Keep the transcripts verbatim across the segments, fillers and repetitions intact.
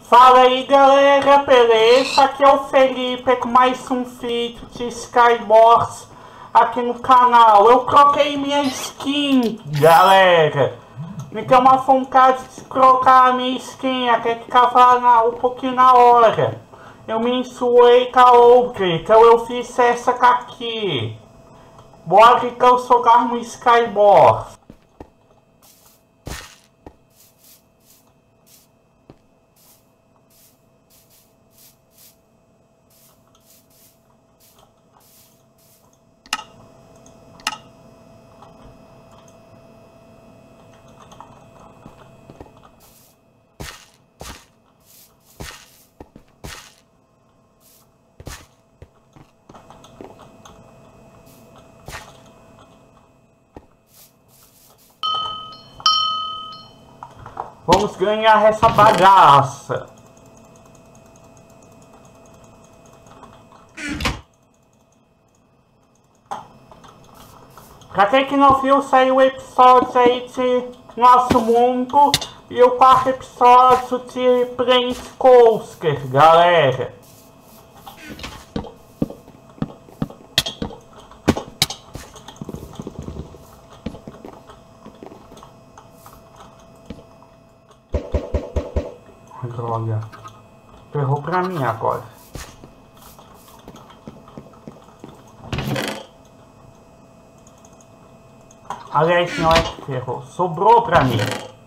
Fala aí galera, beleza? Aqui é o Felipe com mais um vídeo de Skywars aqui no canal. Eu troquei minha skin, galera. Me deu uma vontade de trocar a minha skin, até que tava na, um pouquinho na hora. Eu me ensuei com a outra, então eu fiz essa aqui. Bora então jogar no Skywars. Vamos ganhar essa bagaça. Pra quem que não viu, saiu o episódio aí de Nosso Mundo e o quarto episódio de Prince Coaster, galera. Droga, ferrou pra mim agora. Aliás, não é que ferrou, sobrou pra mim.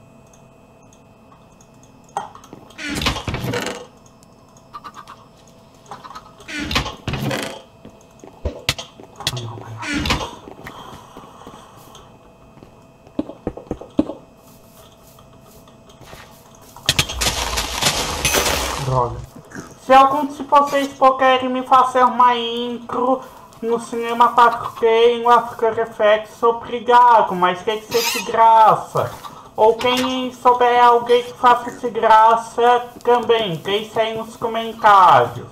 Droga. Se algum de vocês querem me fazer uma intro no cinema quatro K e no After Effects, obrigado, mas tem que ser de graça. Ou quem souber alguém que faça de graça também, deixe aí nos comentários.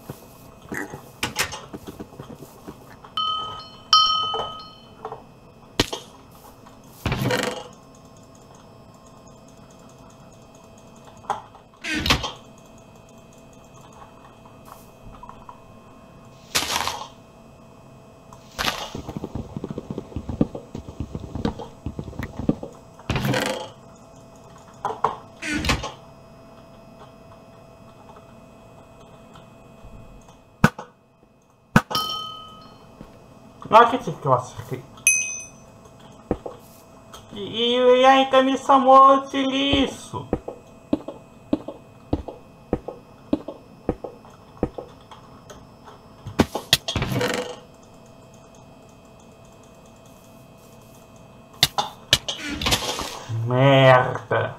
Não acredito que eu acertei. E, e ainda me chamou de lixo. Merda.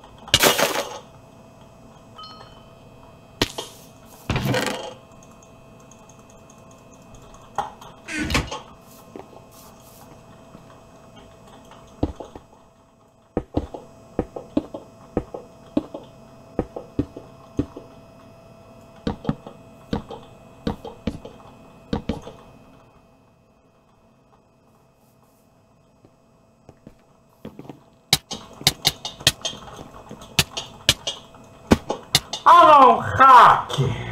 Ah não, hack!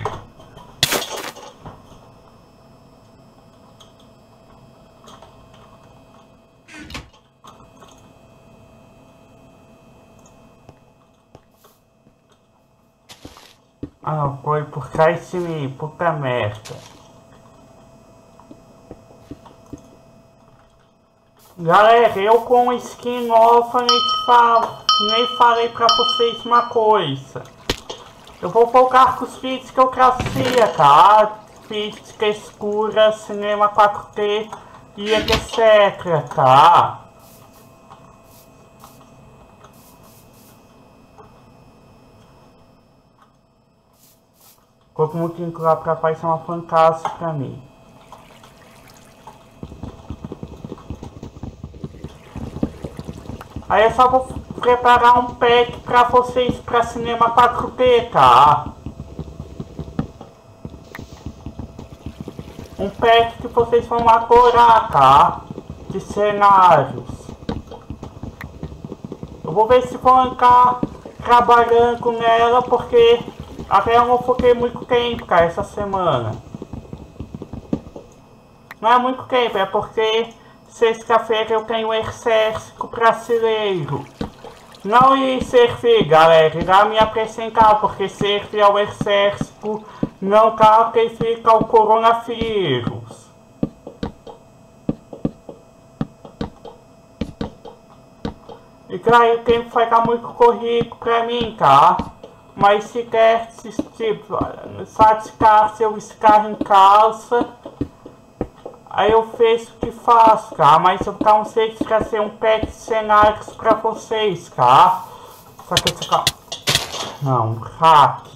Ah, foi por trás de mim, puta merda. Galera, eu com skin nova nem, falo, nem falei pra vocês uma coisa. Eu vou focar com os vídeos que eu trazia, tá? Física escura, cinema quatro K e etcétera, tá? Como que lá pra trás é uma fantasma pra mim. Aí eu só vou preparar um pack pra vocês pra cinema quatro K, tá? Um pack que vocês vão adorar, tá? De cenários. Eu vou ver se vou arrancar trabalhando nela porque até eu não foquei muito tempo, cara, essa semana. Não é muito tempo, é porque sexta-feira eu tenho um exército brasileiro. Não ir servir, galera, irá me apresentar, porque servir ao exército não caracteriza o coronavírus. E claro, eu tenho que fazer muito corrido pra mim, tá? Mas se quer, se, tipo, satisficar se eu estar em casa, aí eu faço o que faço, tá? Mas eu não sei se trazer um pack de cenários pra vocês, tá? Só que esse aqui, não, hack.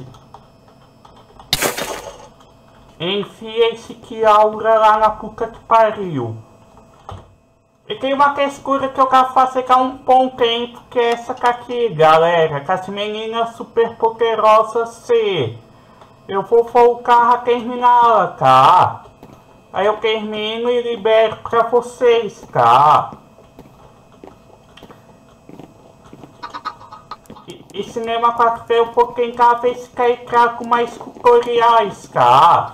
Enfia esse que aura lá na puta que pariu. E tem uma textura que eu quero fazer que é um bom tempo, que é essa aqui, galera. Que as meninas super poderosas C. Eu vou focar a terminá-la, tá? Aí eu termino e libero pra vocês, tá? E, e Cinema quatro D eu vou tentar ver se quer entrar com mais tutoriais, tá?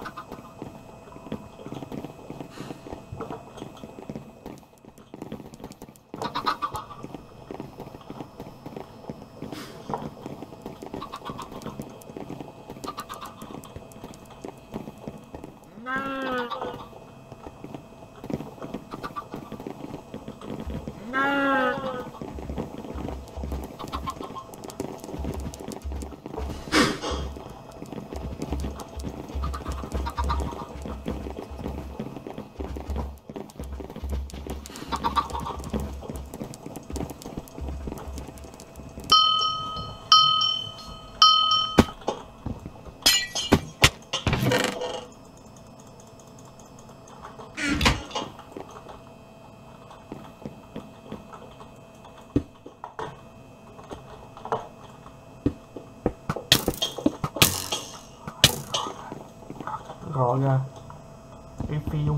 Droga. Enfio.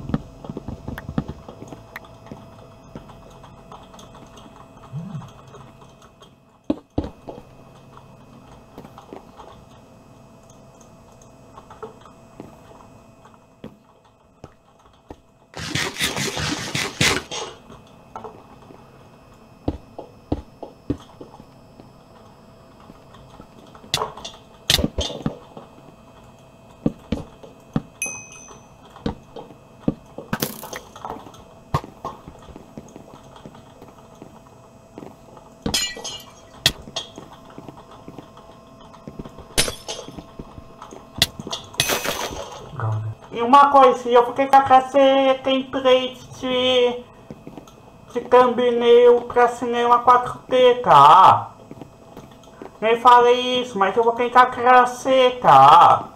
E uma coisa, eu fiquei com a fazer template de, de thumbnail pra cinema quatro D, tá? Nem falei isso, mas eu vou tentar crescer, tá?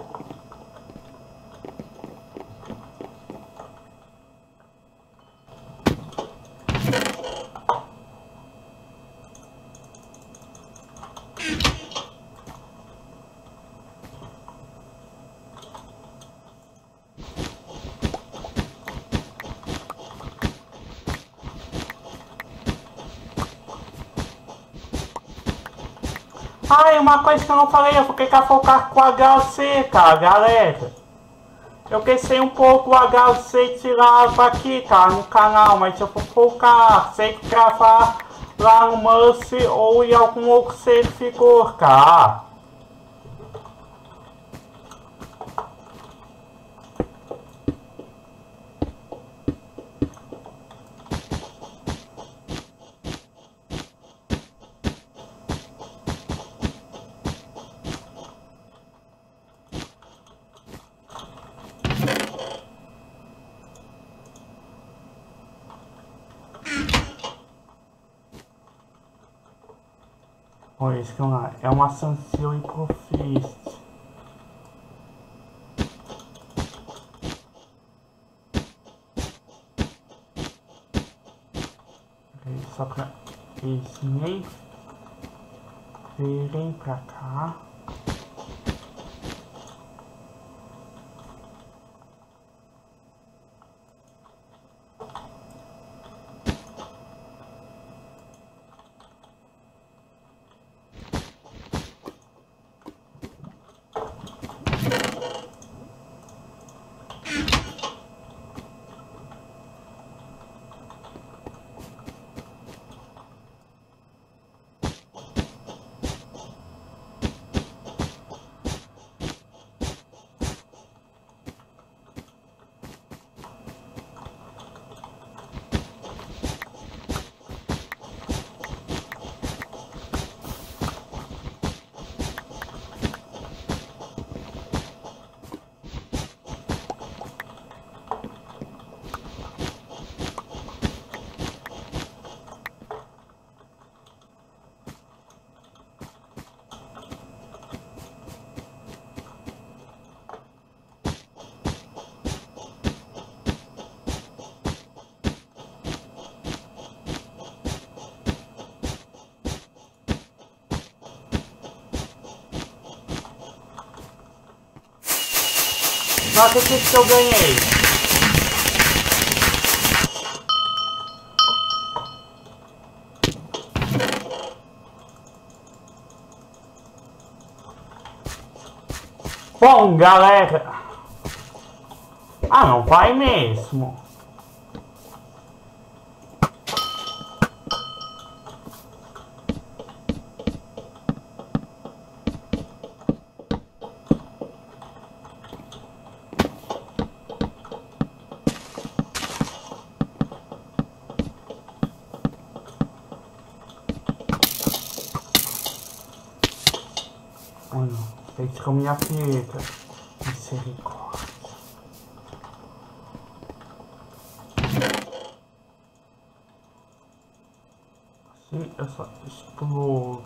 Ah, e uma coisa que eu não falei, eu fiquei com focar com o H C, tá, galera? Eu quebrei um pouco o H C tirava aqui, tá, no canal, mas eu vou focar, sei que gravar lá no Mercy ou em algum outro servidor, tá? Olha isso que é uma sanção e profiste. Só pra eles nem virem pra cá. Não acredito que eu ganhei. Bom, galera. Ah, não vai mesmo. Olha, fez com minha filha. Misericórdia. Assim eu só explodo.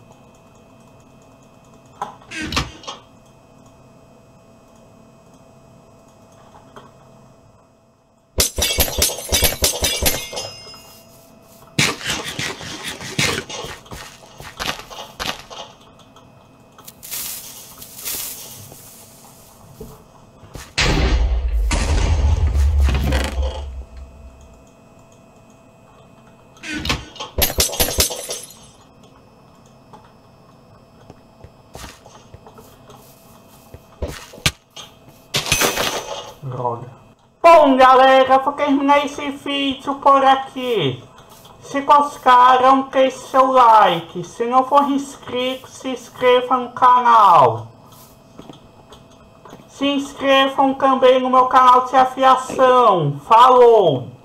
Droga. Bom, galera, vou terminar esse vídeo por aqui. Se gostaram, deixe seu like. Se não for inscrito, se inscreva no canal. Se inscrevam também no meu canal de afiação. Falou!